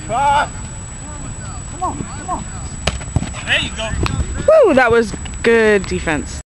Come on. There you go. Woo, that was good defense.